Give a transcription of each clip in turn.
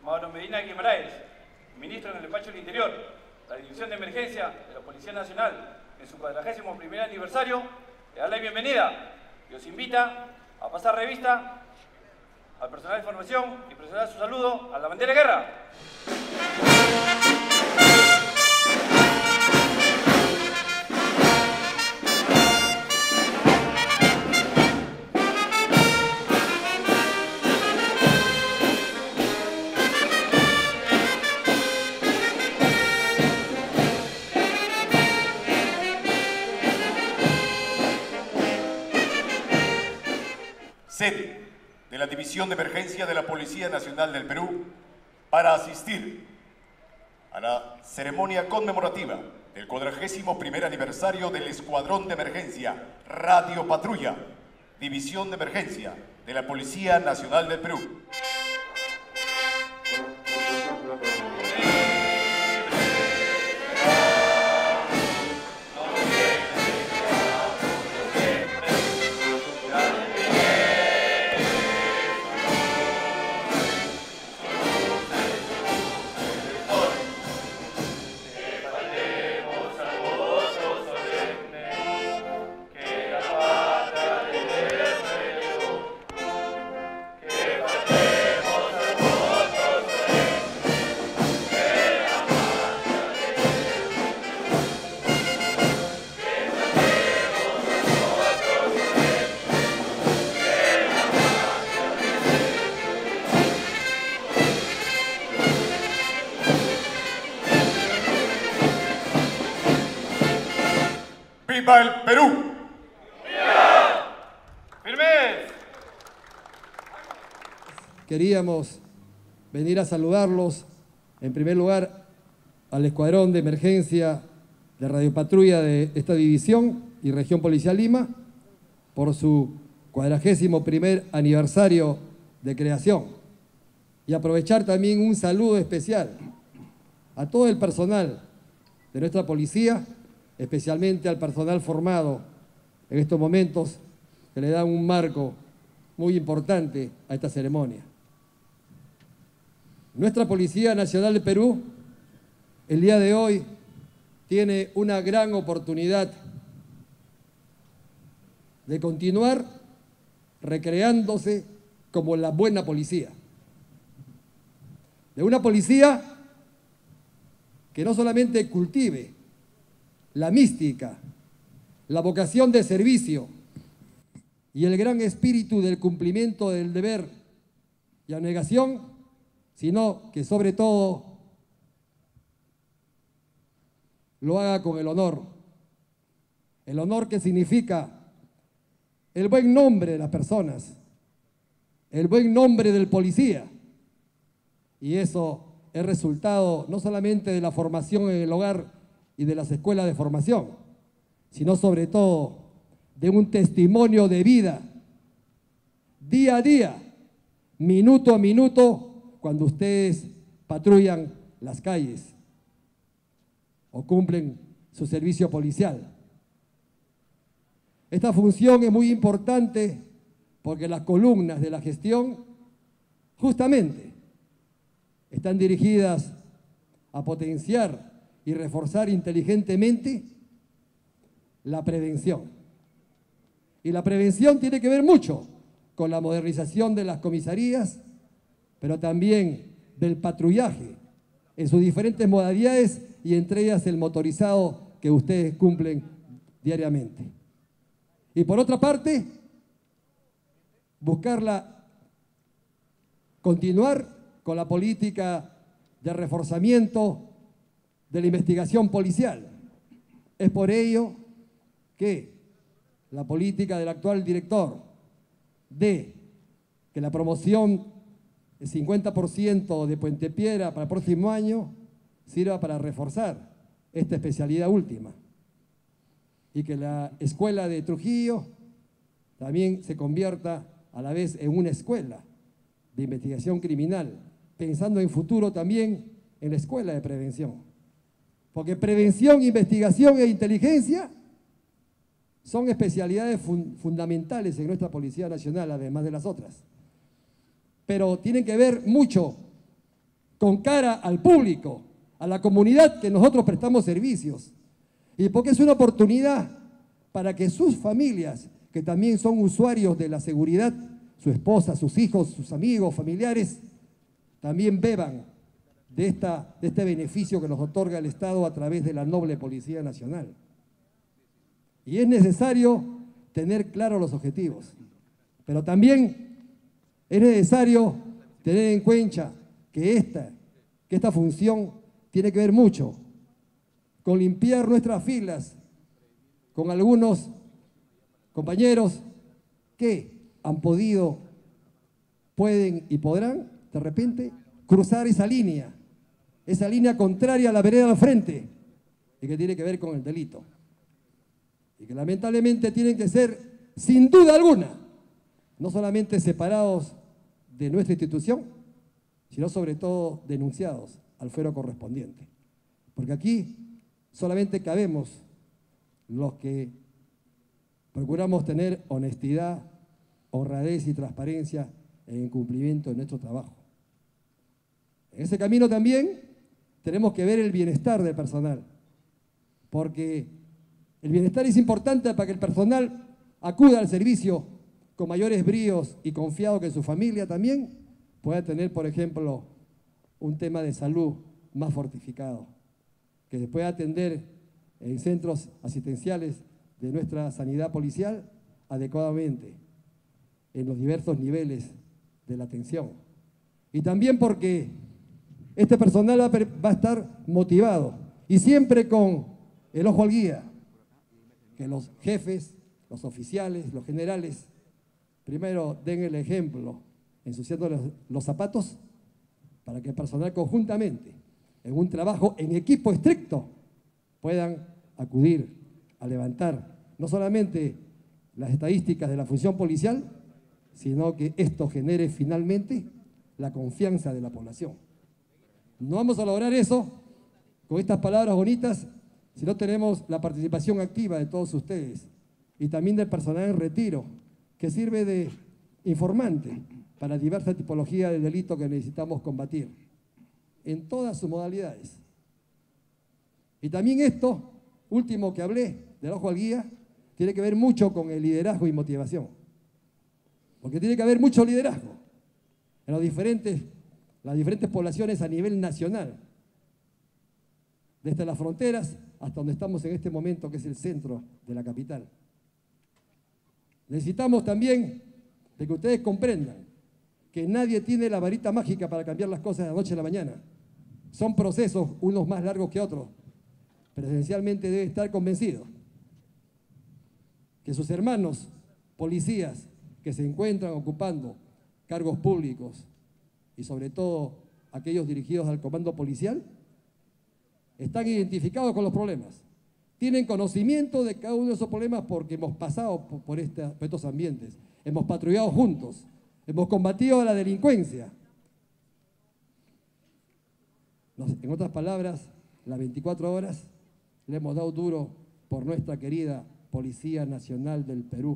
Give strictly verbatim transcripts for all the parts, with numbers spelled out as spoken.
Mauro Medina Guimaraes, ministro en el despacho del Interior, la División de Emergencia de la Policía Nacional, en su cuadragésimo primer aniversario, le da la bienvenida y os invita a pasar revista al personal de formación y presentar su saludo a la bandera de guerra. Sede de la División de Emergencia de la Policía Nacional del Perú para asistir a la ceremonia conmemorativa del cuadragésimo primer aniversario del Escuadrón de Emergencia Radio Patrulla, División de Emergencia de la Policía Nacional del Perú. ¡Viva el Perú! ¡Viva! ¡Firmes! Queríamos venir a saludarlos, en primer lugar, al Escuadrón de Emergencia de Radio Patrulla de esta división y Región Policial Lima, por su cuadragésimo primer aniversario de creación. Y aprovechar también un saludo especial a todo el personal de nuestra policía, especialmente al personal formado en estos momentos, que le dan un marco muy importante a esta ceremonia. Nuestra Policía Nacional de Perú, el día de hoy, tiene una gran oportunidad de continuar recreándose como la buena policía. De una policía que no solamente cultive la mística, la vocación de servicio y el gran espíritu del cumplimiento del deber y abnegación, sino que sobre todo lo haga con el honor. El honor que significa el buen nombre de las personas, el buen nombre del policía. Y eso es resultado no solamente de la formación en el hogar y de las escuelas de formación, sino sobre todo de un testimonio de vida, día a día, minuto a minuto, cuando ustedes patrullan las calles o cumplen su servicio policial. Esta función es muy importante porque las columnas de la gestión justamente están dirigidas a potenciar y reforzar inteligentemente la prevención. Y la prevención tiene que ver mucho con la modernización de las comisarías, pero también del patrullaje en sus diferentes modalidades y entre ellas el motorizado que ustedes cumplen diariamente. Y por otra parte, buscarla, continuar con la política de reforzamiento de la investigación policial. Es por ello que la política del actual director de que la promoción del cincuenta por ciento de Puente Piedra para el próximo año sirva para reforzar esta especialidad última y que la escuela de Trujillo también se convierta a la vez en una escuela de investigación criminal, pensando en futuro también en la escuela de prevención. Porque prevención, investigación e inteligencia son especialidades fun fundamentales en nuestra Policía Nacional, además de las otras. Pero tienen que ver mucho con cara al público, a la comunidad que nosotros prestamos servicios, y porque es una oportunidad para que sus familias, que también son usuarios de la seguridad, su esposa, sus hijos, sus amigos, familiares, también beban de, esta, de este beneficio que nos otorga el Estado a través de la noble Policía Nacional. Y es necesario tener claros los objetivos, pero también es necesario tener en cuenta que esta, que esta función tiene que ver mucho con limpiar nuestras filas con algunos compañeros que han podido, pueden y podrán de repente cruzar esa línea, esa línea contraria a la vereda al frente y que tiene que ver con el delito. Y que lamentablemente tienen que ser, sin duda alguna, no solamente separados de nuestra institución, sino sobre todo denunciados al fuero correspondiente. Porque aquí solamente cabemos los que procuramos tener honestidad, honradez y transparencia en el cumplimiento de nuestro trabajo. En ese camino también tenemos que ver el bienestar del personal, porque el bienestar es importante para que el personal acuda al servicio con mayores bríos y confiado que su familia también pueda tener, por ejemplo, un tema de salud más fortificado, que se pueda atender en centros asistenciales de nuestra sanidad policial adecuadamente, en los diversos niveles de la atención. Y también porque este personal va a, va a estar motivado y siempre con el ojo al guía, que los jefes, los oficiales, los generales, primero den el ejemplo, ensuciando los, los zapatos, para que el personal conjuntamente, en un trabajo en equipo estricto, puedan acudir a levantar no solamente las estadísticas de la función policial, sino que esto genere finalmente la confianza de la población. No vamos a lograr eso con estas palabras bonitas si no tenemos la participación activa de todos ustedes y también del personal en retiro, que sirve de informante para diversas tipologías de delito que necesitamos combatir en todas sus modalidades. Y también esto, último que hablé, del ojo al guía, tiene que ver mucho con el liderazgo y motivación. Porque tiene que haber mucho liderazgo en los diferentes, las diferentes poblaciones a nivel nacional, desde las fronteras hasta donde estamos en este momento, que es el centro de la capital. Necesitamos también de que ustedes comprendan que nadie tiene la varita mágica para cambiar las cosas de la noche a la mañana. Son procesos, unos más largos que otros, pero esencialmente debe estar convencido que sus hermanos policías que se encuentran ocupando cargos públicos y sobre todo aquellos dirigidos al comando policial, están identificados con los problemas. Tienen conocimiento de cada uno de esos problemas porque hemos pasado por, esta, por estos ambientes, hemos patrullado juntos, hemos combatido a la delincuencia. En otras palabras, las veinticuatro horas le hemos dado duro por nuestra querida Policía Nacional del Perú.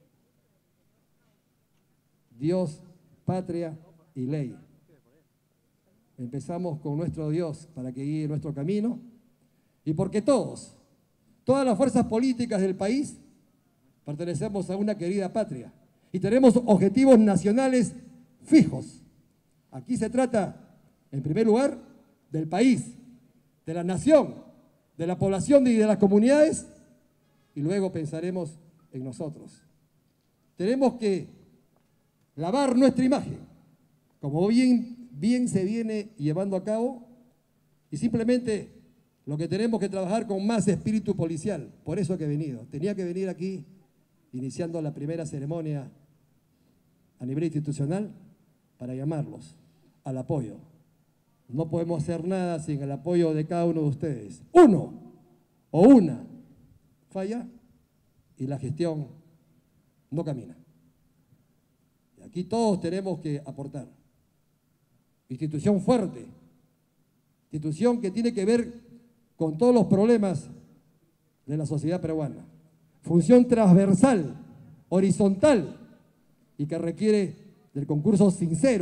Dios, patria y ley. Empezamos con nuestro Dios para que guíe nuestro camino y porque todos, todas las fuerzas políticas del país pertenecemos a una querida patria y tenemos objetivos nacionales fijos. Aquí se trata, en primer lugar, del país, de la nación, de la población y de las comunidades, y luego pensaremos en nosotros. Tenemos que lavar nuestra imagen, como bien, bien se viene llevando a cabo, y simplemente lo que tenemos que trabajar con más espíritu policial. Por eso que he venido. Tenía que venir aquí, iniciando la primera ceremonia a nivel institucional, para llamarlos al apoyo. No podemos hacer nada sin el apoyo de cada uno de ustedes. Uno o una falla y la gestión no camina. Y aquí todos tenemos que aportar. Institución fuerte, institución que tiene que ver con todos los problemas de la sociedad peruana. Función transversal, horizontal y que requiere del concurso sincero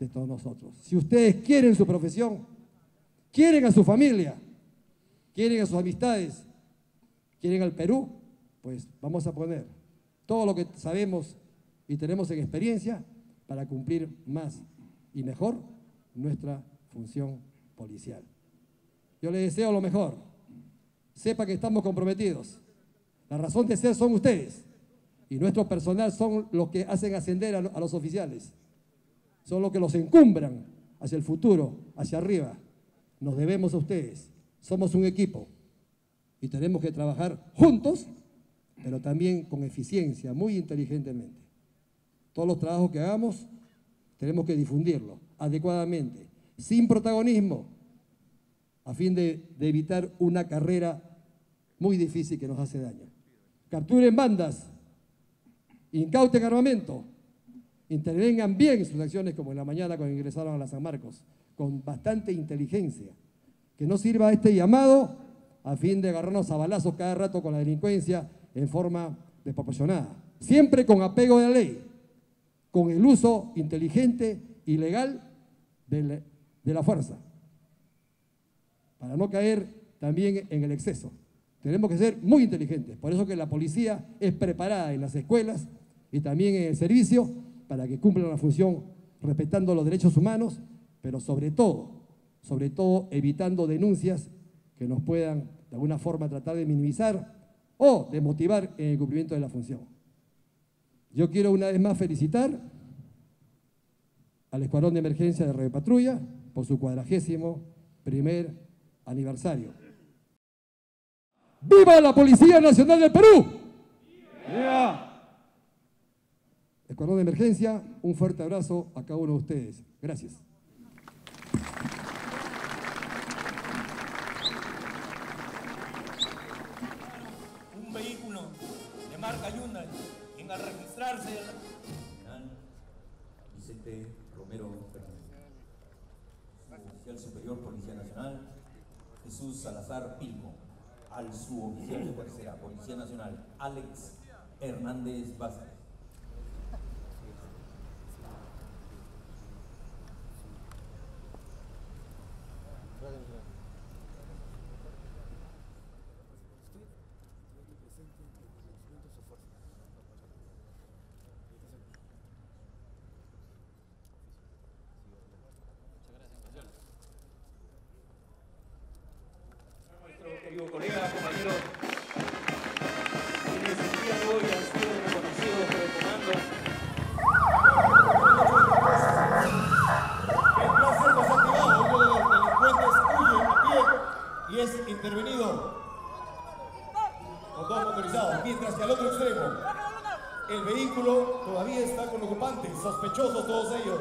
de todos nosotros. Si ustedes quieren su profesión, quieren a su familia, quieren a sus amistades, quieren al Perú, pues vamos a poner todo lo que sabemos y tenemos en experiencia para cumplir más y mejor nuestra función policial. Yo les deseo lo mejor. Sepa que estamos comprometidos. La razón de ser son ustedes y nuestro personal son los que hacen ascender a los oficiales. Son los que los encumbran hacia el futuro, hacia arriba. Nos debemos a ustedes. Somos un equipo y tenemos que trabajar juntos, pero también con eficiencia, muy inteligentemente. Todos los trabajos que hagamos tenemos que difundirlos adecuadamente, sin protagonismo, a fin de, de evitar una carrera muy difícil que nos hace daño. Capturen bandas, incauten armamento, intervengan bien en sus acciones, como en la mañana cuando ingresaron a la San Marcos, con bastante inteligencia. Que no sirva este llamado a fin de agarrarnos a balazos cada rato con la delincuencia en forma desproporcionada. Siempre con apego de la ley, con el uso inteligente y legal de la, de la fuerza, para no caer también en el exceso. Tenemos que ser muy inteligentes, por eso que la policía es preparada en las escuelas y también en el servicio para que cumplan la función respetando los derechos humanos, pero sobre todo, sobre todo evitando denuncias que nos puedan de alguna forma tratar de minimizar o de motivar en el cumplimiento de la función. Yo quiero una vez más felicitar al Escuadrón de Emergencia de Radio Patrulla por su cuadragésimo primer aniversario. ¡Viva la Policía Nacional del Perú! ¡Viva! Escuadrón de Emergencia, un fuerte abrazo a cada uno de ustedes. Gracias. Un vehículo de marca Hyundai, en al registrarse el general Vicente Romero Fernández, oficial superior Policía Nacional Jesús Salazar Pilco, al suboficial de tercera Policía Nacional Alex Hernández Vázquez. Querido colega, compañeros, quienes el día de hoy han sido reconocidos por el comando. El placer desactivado, uno de los delincuentes huye a pie y es intervenido con dos motorizados, mientras que al otro extremo el vehículo todavía está con ocupantes, sospechosos todos ellos.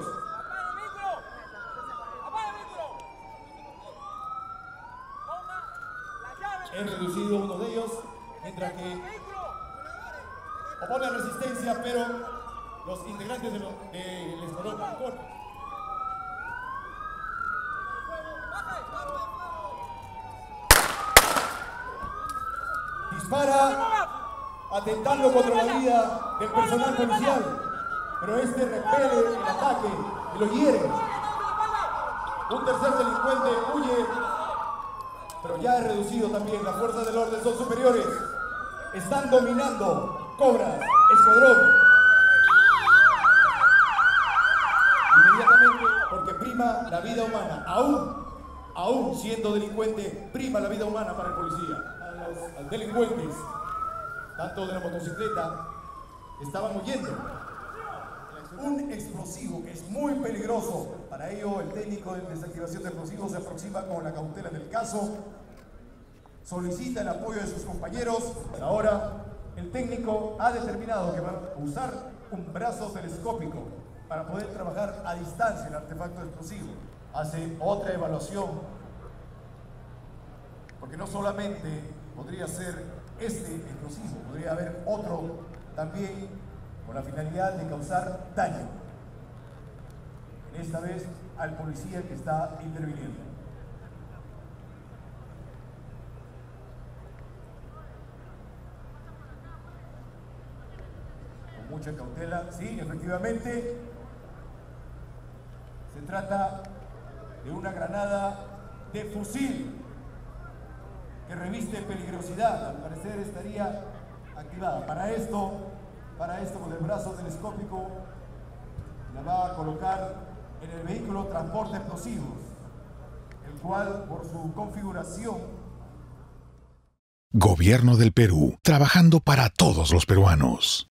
Es reducido uno de ellos, mientras que opone resistencia, pero los integrantes del de escuadrón con dispara atentando contra la vida del personal policial, pero este repele el ataque y lo hiere. Un tercer delincuente huye, pero ya es reducido también. Las fuerzas del orden son superiores. Están dominando Cobras, Escuadrón. Inmediatamente, porque prima la vida humana. Aún, aún siendo delincuente, prima la vida humana para el policía. A los, a los delincuentes, tanto de la motocicleta, estaban huyendo. Un explosivo que es muy peligroso. Para ello, el técnico de desactivación de explosivos se aproxima con la cautela del caso, solicita el apoyo de sus compañeros. Ahora, el técnico ha determinado que va a usar un brazo telescópico para poder trabajar a distancia el artefacto explosivo. Hace otra evaluación, porque no solamente podría ser este explosivo, podría haber otro también con la finalidad de causar daño, esta vez al policía que está interviniendo. Con mucha cautela, sí, efectivamente, Se trata de una granada de fusil que reviste peligrosidad. Al parecer estaría activada. Para esto, para esto con el brazo telescópico la va a colocar en el vehículo transporte explosivos, el cual por su configuración. Gobierno del Perú, trabajando para todos los peruanos.